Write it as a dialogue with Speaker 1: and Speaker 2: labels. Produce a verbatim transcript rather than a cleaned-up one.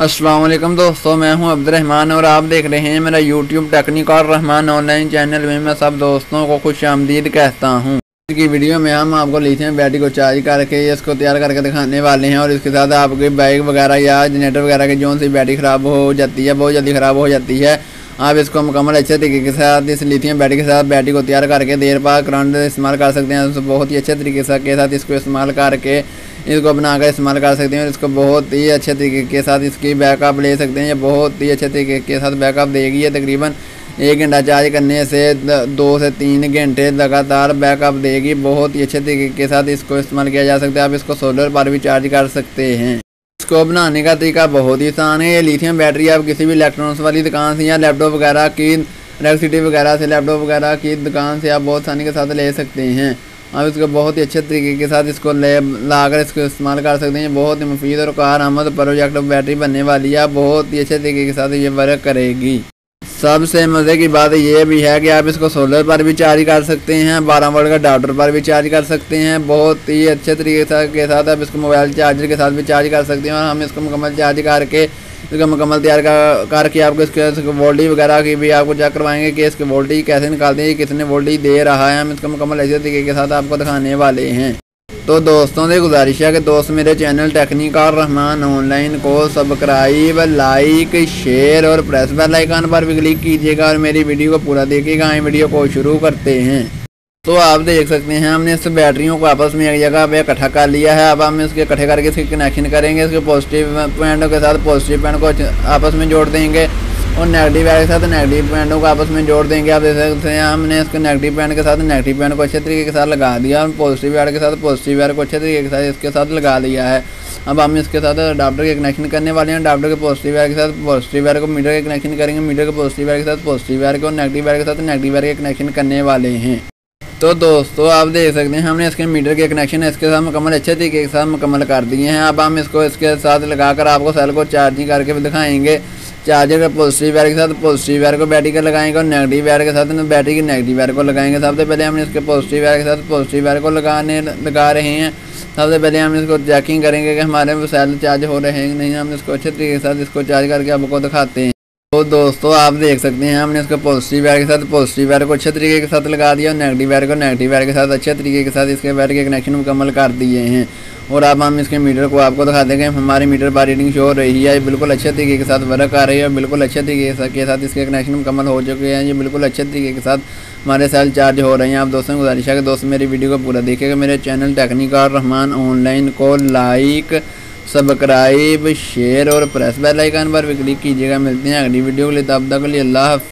Speaker 1: अस्सलाम वालेकुम दोस्तों, मैं हूं अब्दुर्रहमान और आप देख रहे हैं मेरा YouTube technical Rahman online channel में। मैं सब दोस्तों को खुश आमदीद कहता हूं। आज की वीडियो में हम आपको लिथियम बैटरी को चार्ज करके इसको तैयार करके दिखाने वाले हैं और इसके साथ आपकी बाइक वगैरह या जनरेटर वगैरह की जो सी बैटरी ख़राब हो जाती है, बहुत जल्दी ख़राब हो जाती है, आप इसको मुकम्मल अच्छे तरीके के साथ इस लिथियम बैटरी के साथ बैटरी को तैयार करके देर पार करंट इस्तेमाल कर सकते हैं। तो बहुत ही अच्छे तरीके से के साथ इसको इस्तेमाल करके इसको बनाकर इस्तेमाल कर सकते हैं और इसको बहुत ही अच्छे तरीके के साथ इसकी बैकअप ले सकते हैं। ये बहुत ही अच्छे तरीके के साथ बैकअप देगी। ये तकरीबन एक घंटा चार्ज करने से दो से तीन घंटे लगातार बैकअप देगी। बहुत ही अच्छे तरीके के साथ इसको इस्तेमाल किया जा सकता है। आप इसको सोलर पर भी चार्ज कर सकते हैं। इसको बनाने का तरीका बहुत ही आसान है। ये लिथियम बैटरी आप किसी भी इलेक्ट्रॉनिक्स वाली दुकान से या लैपटॉप वगैरह की इलेक्ट्रिसिटी वगैरह से लैपटॉप वगैरह की दुकान से आप बहुत आसानी के साथ ले सकते हैं। आप इसको बहुत ही अच्छे तरीके के साथ इसको ले लाकर इसको इस्तेमाल कर सकते हैं। बहुत ही मुफीद और कारआमद प्रोजेक्ट बैटरी बनने वाली है। बहुत ही अच्छे तरीके के साथ ये वर्क करेगी। सबसे मज़े की बात ये भी है कि आप इसको सोलर पर भी चार्ज कर सकते हैं, बारह वोल्ट का अडाप्टर पर भी चार्ज कर सकते हैं। बहुत ही अच्छे तरीके के साथ आप इसको मोबाइल चार्जर के साथ भी चार्ज कर सकते हैं और हम इसको मुकम्मल चार्ज करके इसका मुकम्मल तैयार कर करके आपको इसके वोल्टेज वगैरह की भी आपको चेक करवाएंगे कि इसके वोल्टेज कैसे निकालते हैं, कितने वोल्टेज दे रहा है। हम इसको मुकम्मल अच्छे तरीके के साथ आपको दिखाने वाले हैं। तो दोस्तों से गुजारिश है कि दोस्त मेरे चैनल टेक्निकल रहमान ऑनलाइन को सब्सक्राइब, लाइक, शेयर और प्रेस बेल आइकन पर भी क्लिक कीजिएगा और मेरी वीडियो को पूरा देखिएगा। हम वीडियो को शुरू करते हैं। तो आप देख सकते हैं हमने इस बैटरियों को आपस में एक जगह पे इकट्ठा कर लिया है। अब हम इसके इकट्ठे करके इसके कनेक्शन करेंगे। इसके पॉजिटिव पॉइंटों के साथ पॉजिटिव पॉइंट को आपस में जोड़ देंगे और नेगेटिव वायर के साथ नेगेटिव पॉइंटों को आपस में जोड़ देंगे। आप देख सकते हैं हमने इसको नेगेटिव पॉइंट के साथ नेगेटिव पॉइंट को अच्छे तरीके के साथ लगा दिया और पॉजिटिव वायर के साथ पॉजिटिव वायर को अच्छे तरीके के साथ इसके साथ लगा लिया है। अब हम इसके साथ अडाप्टर के कनेक्शन करने वाले हैं। अडाप्टर के पॉजिटिव वायर के साथ पॉजिटिव वायर को मीटर के कनेक्शन करेंगे। मीटर के पॉजिटिव वायर के साथ पॉजिटिव वायर को नेगेटिव वायर के साथ नेगेटिव वायर के कनेक्शन करने वाले हैं। तो दोस्तों आप देख सकते हैं हमने इसके मीटर के कनेक्शन इसके साथ मुकम्मल अच्छे तरीके के साथ मुकम्मल कर दिए हैं। अब हम इसको इसके साथ लगाकर आपको सेल को चार्जिंग करके भी दिखाएंगे। चार्जर के पॉजिटिव वायर के साथ पॉजिटिव वायर को बैटरी का लगाएंगे और नेगेटिव वायर के साथ बैटरी के नेगेटिव वायर को लगाएंगे। सबसे पहले हमने इसके पॉजिटिव वायर के साथ पॉजिटिव वायर को लगाने लगा रहे हैं। सबसे पहले हम इसको चेकिंग करेंगे कि हमारे सेल चार्ज हो रहे हैं कि नहीं। हम इसको अच्छे तरीके के साथ इसको चार्ज करके आपको दिखाते हैं। तो दोस्तों आप देख सकते हैं हमने इसको पॉजिटिव वायर के साथ पॉजिटिव वायर को अच्छे तरीके के साथ लगा दिया और नेगेटिव वायर को नेगेटिव वायर के साथ अच्छे तरीके के साथ इसके वायर के कनेक्शन मुकम्मल कर दिए हैं। और अब हम इसके मीटर को आपको दिखा देंगे। हमारे मीटर पर रीडिंग शो हो रही है। बिल्कुल अच्छे तरीके के साथ वर्क आ रही है और बिल्कुल अच्छे तरीके के साथ इसके कनेक्शन मुकम्मल हो चुके हैं। ये बिल्कुल अच्छे तरीके के साथ हमारे सेल चार्ज हो रहे हैं। आप दोस्तों को गुजारिश है कि दोस्त मेरी वीडियो को पूरा देखिएगा। मेरे चैनल टेक्निकल रहमान ऑनलाइन को लाइक, सब्सक्राइब, शेयर और प्रेस बेल आइकन पर भी क्लिक कीजिएगा। मिलते हैं अगली वीडियो के लिए, तब तक के लिए अल्लाह।